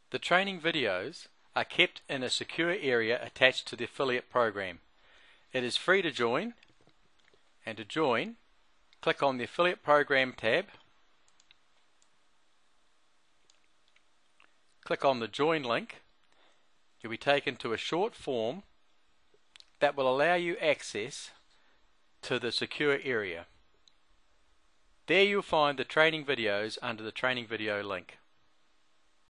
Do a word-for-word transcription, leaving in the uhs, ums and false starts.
The training videos are kept in a secure area attached to the affiliate program. It is free to join, and to join, click on the Affiliate Program tab, click on the Join link. You'll be taken to a short form that will allow you access to the secure area. There you'll find the training videos under the training video link.